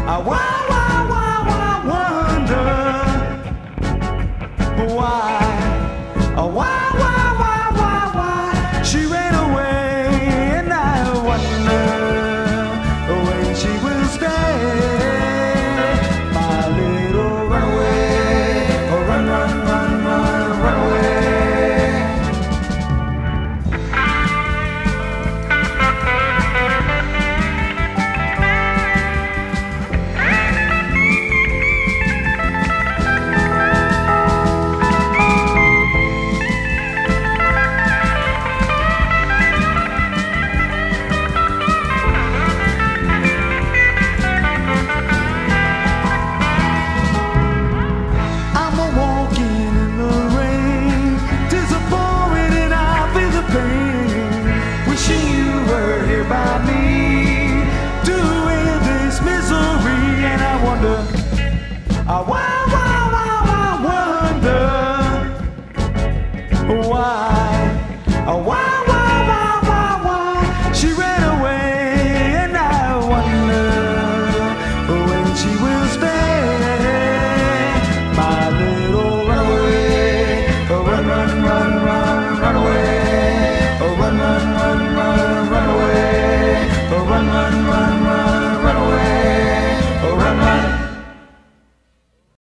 I wonder why, why she ran away, and I wonder when she will stay, my little runaway, run, run, run, run, run away. I wonder why she ran away, and I wonder when she will stay, my little runaway, run, run, run, run, run away, run, run, run, run, run away, run, run, run, run.